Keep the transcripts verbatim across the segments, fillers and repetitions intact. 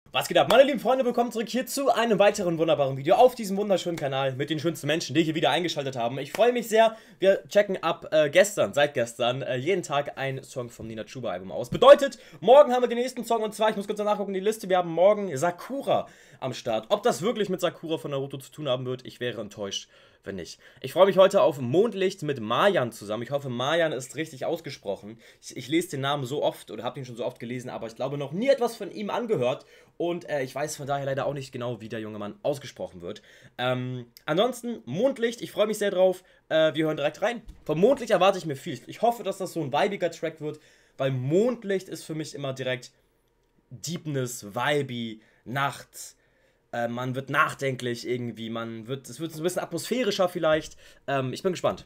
Was geht ab, meine lieben Freunde, willkommen zurück hier zu einem weiteren wunderbaren Video auf diesem wunderschönen Kanal mit den schönsten Menschen, die hier wieder eingeschaltet haben. Ich freue mich sehr, wir checken ab äh, gestern, seit gestern, äh, jeden Tag ein Song vom Nina Chuba Album aus. Bedeutet, morgen haben wir den nächsten Song und zwar, ich muss kurz nachgucken, die Liste, wir haben morgen Sakura am Start. Ob das wirklich mit Sakura von Naruto zu tun haben wird, ich wäre enttäuscht, wenn nicht. Ich freue mich heute auf Mondlicht mit Marjan zusammen. Ich hoffe, Marjan ist richtig ausgesprochen. Ich, ich lese den Namen so oft oder habe ihn schon so oft gelesen, aber ich glaube noch nie etwas von ihm angehört. Und äh, ich weiß von daher leider auch nicht genau, wie der junge Mann ausgesprochen wird. Ähm, ansonsten, Mondlicht, ich freue mich sehr drauf. Äh, wir hören direkt rein. Vom Mondlicht erwarte ich mir viel. Ich hoffe, dass das so ein vibiger Track wird, weil Mondlicht ist für mich immer direkt Deepness, Vibey, Nacht. Äh, man wird nachdenklich irgendwie, man wird, es wird ein bisschen atmosphärischer vielleicht. Ähm, ich bin gespannt.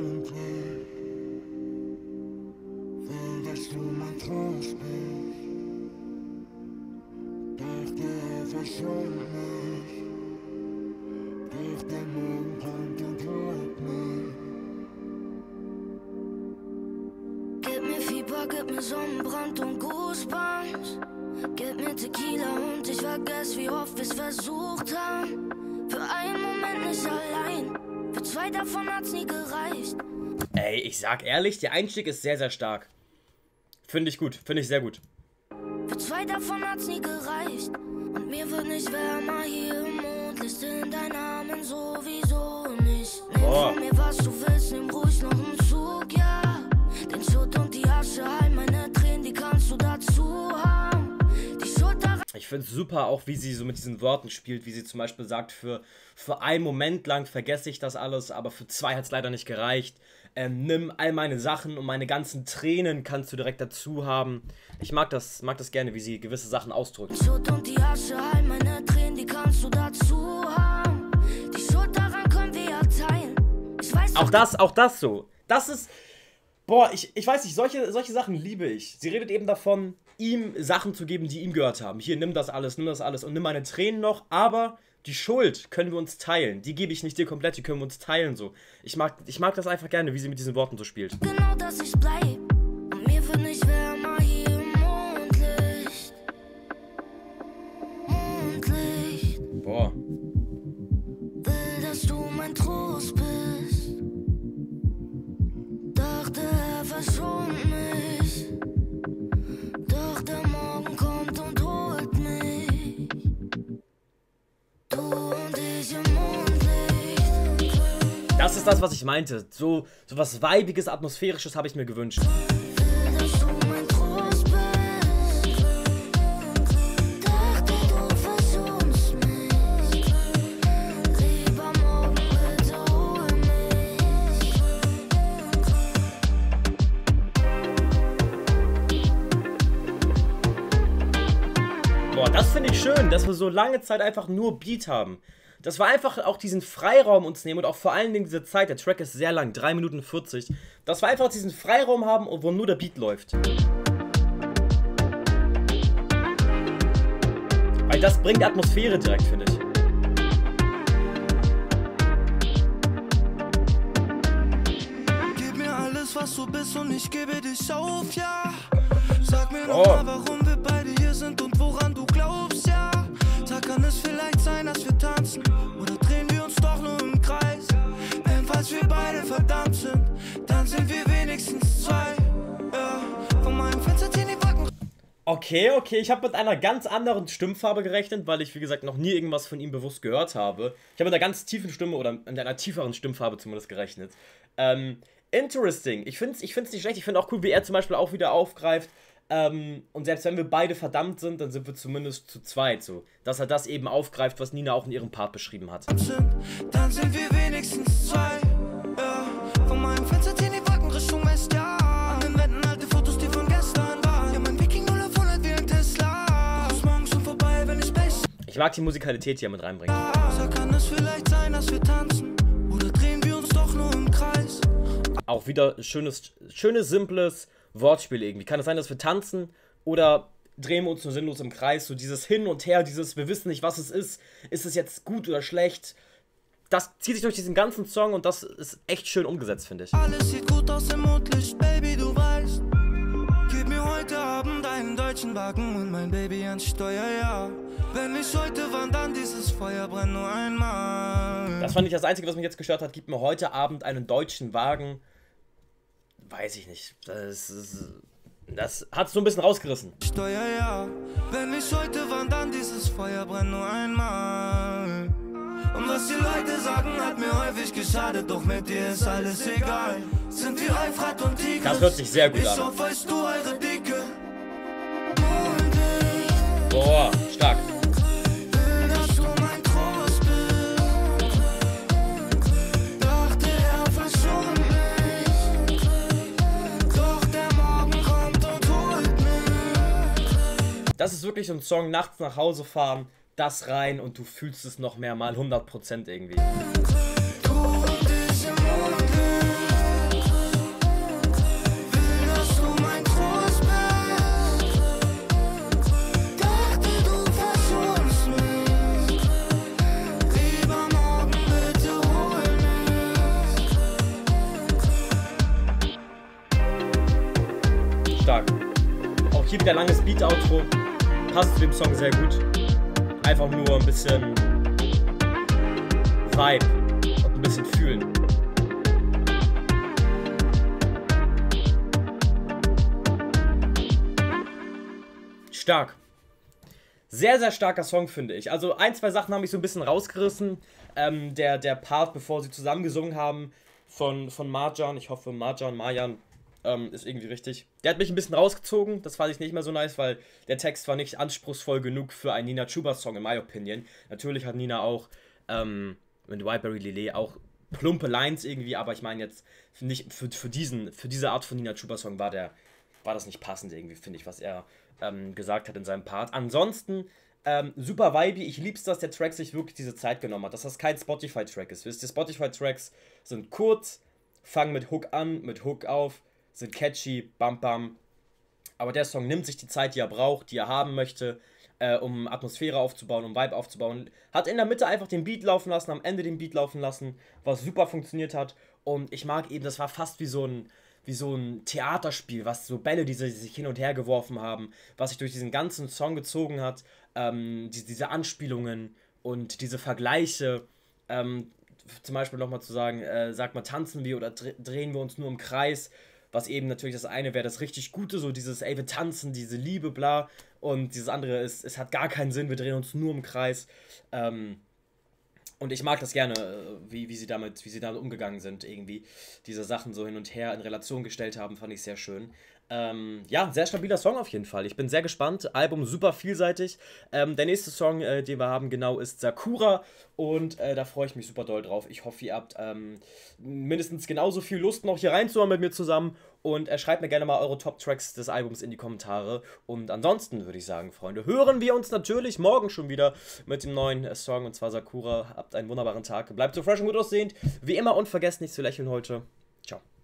Gib mir Fieber, gib mir Sonnenbrand und Goosebumps. Gib mir Tequila und ich vergesse, wie oft wir's versucht haben. Für einen Moment nicht allein, für zwei davon hat's nie gereicht. Ey, ich sag ehrlich, der Einstieg ist sehr, sehr stark. Finde ich gut, finde ich sehr gut. Für zwei davon hat's nie gereicht. Und mir wird nicht wärmer hier im Mondlicht, in deinen Armen sowieso nicht. Nimm Boah. von mir, was du willst, nimm ruhig noch einen Zug, ja. Den Schutt und die Asche, all meine Tränen, die kannst du dazu haben. Die Schuld daran. Ich finde es super, auch wie sie so mit diesen Worten spielt, wie sie zum Beispiel sagt, für, für einen Moment lang vergesse ich das alles, aber für zwei hat es leider nicht gereicht. Ähm, nimm all meine Sachen und meine ganzen Tränen kannst du direkt dazu haben. Ich mag das, mag das gerne, wie sie gewisse Sachen ausdrückt. Schutt und die Asche, all meine Tränen, die kannst du dazu haben. Die Schuld daran können wir ja teilen. Ich weiß Auch das, auch das so. Das ist, boah, ich, ich weiß nicht, solche, solche Sachen liebe ich. Sie redet eben davon, ihm Sachen zu geben, die ihm gehört haben. Hier, nimm das alles, nimm das alles und nimm meine Tränen noch, aber die Schuld können wir uns teilen. Die gebe ich nicht dir komplett, die können wir uns teilen so. Ich mag, ich mag das einfach gerne, wie sie mit diesen Worten so spielt. genau, dass ich bleib. Und mir wird nicht wärmer hier im Mondlicht. Mondlicht. Boah. Will, dass du mein Trost bist. Dachte, er verschont mich. Doch der Morgen kommt und holt mich. Du und ich im Mondlicht. Das ist das, was ich meinte. So, so was Weibiges, Atmosphärisches habe ich mir gewünscht. Will, dass du mein Trost bist. Dachte, du verschonst mich. Lieber morgen, bitte hol mich. Boah, das finde ich schön, dass wir so lange Zeit einfach nur Beat haben. Dass wir einfach auch diesen Freiraum uns nehmen und auch vor allen Dingen diese Zeit, der Track ist sehr lang, drei Minuten vierzig, dass wir einfach diesen Freiraum haben, wo nur der Beat läuft. Weil das bringt Atmosphäre direkt, finde ich. Gib mir alles, was du bist und ich gebe dich auf, ja. Sag mir Oh. noch mal, warum wir beide hier sind und woran du glaubst, ja. Da kann es vielleicht sein, dass wir tanzen oder drehen wir uns doch nur im Kreis. Denn falls wir beide verdammt sind, dann sind wir wenigstens zwei, ja. Von meinem Fenster ziehen die Wolken. Okay, okay, ich habe mit einer ganz anderen Stimmfarbe gerechnet, weil ich, wie gesagt, noch nie irgendwas von ihm bewusst gehört habe. Ich habe mit einer ganz tiefen Stimme oder mit einer tieferen Stimmfarbe zumindest gerechnet. Ähm, interesting. Ich finde es ich find's nicht schlecht. Ich finde auch cool, wie er zum Beispiel auch wieder aufgreift. Ähm, und selbst wenn wir beide verdammt sind, dann sind wir zumindest zu zweit so. Dass er das eben aufgreift, was Nina auch in ihrem Part beschrieben hat. Sind, dann sind wir wenigstens zwei, ja. Von meinem Fenster ziehen die Wolken Richtung West, ja. An den Wänden alte Fotos, die von gestern waren. Ja, mein Viking null auf hundert wie ein Tesla. Du bist morgen schon vorbei, wenn ich Space. Ich mag die Musikalität, die er mit reinbringt. Da kann es vielleicht sein, dass wir tanzen oder drehen wir uns doch nur im Kreis. Auch wieder schönes, schönes, simples Wortspiel irgendwie. Kann es sein, dass wir tanzen oder drehen wir uns nur sinnlos im Kreis? So dieses Hin und Her, dieses, wir wissen nicht, was es ist. Ist es jetzt gut oder schlecht? Das zieht sich durch diesen ganzen Song und das ist echt schön umgesetzt, finde ich. Alles sieht gut aus im Mondlicht, Baby, du weißt. Gib mir heute Abend einen deutschen deutschen Wagen und mein Baby ans Steuer, ja. Wenn nicht heute, wann dann? Dieses Feuer brennt nur einmal. Das fand ich das Einzige, was mich jetzt gestört hat. Gib mir heute Abend einen deutschen Wagen. Weiß ich nicht. Das ist... Das hat so ein bisschen rausgerissen. Steuer, ja. Wenn nicht heute, wann dann? Dieses Feuer brennt nur einmal. Und was die Leute sagen, hat mir häufig geschadet. Doch mit dir ist alles egal. Sind wir Eifrat und Tigris. Das hört sich sehr gut ich an. Ich hoffe, weißt du eure Dicke. Boah, stark. Das ist wirklich so ein Song, nachts nach Hause fahren, das rein und du fühlst es noch mehr mal hundert Prozent irgendwie. Stark. Auch hier wieder langes Beat-Outro. Passt zu dem Song sehr gut. Einfach nur ein bisschen Vibe und ein bisschen fühlen. Stark. Sehr, sehr starker Song, finde ich. Also ein, zwei Sachen haben mich so ein bisschen rausgerissen. Ähm, der, der Part, bevor sie zusammen gesungen haben, von, von Marjan, ich hoffe Marjan, Marjan, ähm, ist irgendwie richtig. Der hat mich ein bisschen rausgezogen, das fand ich nicht mehr so nice, weil der Text war nicht anspruchsvoll genug für einen Nina Chuba-Song, in my opinion. Natürlich hat Nina auch ähm, mit Whiteberry Lillet auch plumpe Lines irgendwie, aber ich meine jetzt, nicht für, für, diesen, für diese Art von Nina Chuba-Song war, der, war das nicht passend irgendwie, finde ich, was er ähm, gesagt hat in seinem Part. Ansonsten Ähm, super vibey, ich lieb's, dass der Track sich wirklich diese Zeit genommen hat, dass das kein Spotify-Track ist. Wisst ihr, Spotify-Tracks sind kurz, fangen mit Hook an, mit Hook auf, sind catchy, bam bam. Aber der Song nimmt sich die Zeit, die er braucht, die er haben möchte, äh, um Atmosphäre aufzubauen, um Vibe aufzubauen. Hat in der Mitte einfach den Beat laufen lassen, am Ende den Beat laufen lassen, was super funktioniert hat. Und ich mag eben, das war fast wie so ein... wie so ein Theaterspiel, was so Bälle, die sich hin und her geworfen haben, was sich durch diesen ganzen Song gezogen hat, ähm, die, diese Anspielungen und diese Vergleiche, ähm, zum Beispiel nochmal zu sagen, äh, sag mal, tanzen wir oder drehen wir uns nur im Kreis, was eben natürlich das eine wäre, das richtig Gute, so dieses, ey, wir tanzen, diese Liebe, bla, und dieses andere ist, es hat gar keinen Sinn, wir drehen uns nur im Kreis, ähm, und ich mag das gerne, wie, wie, sie damit, wie sie damit umgegangen sind, irgendwie. Diese Sachen so hin und her in Relation gestellt haben, fand ich sehr schön. Ähm, ja, sehr stabiler Song auf jeden Fall. Ich bin sehr gespannt. Album super vielseitig. Ähm, der nächste Song, äh, den wir haben, genau, ist Sakura. Und äh, da freue ich mich super doll drauf. Ich hoffe, ihr habt ähm, mindestens genauso viel Lust, noch hier reinzuhören mit mir zusammen. Und äh, schreibt mir gerne mal eure Top-Tracks des Albums in die Kommentare. Und ansonsten würde ich sagen, Freunde, hören wir uns natürlich morgen schon wieder mit dem neuen äh, Song. Und zwar Sakura. Habt einen wunderbaren Tag. Bleibt so fresh und gut aussehend. Wie immer und vergesst nicht zu lächeln heute. Ciao.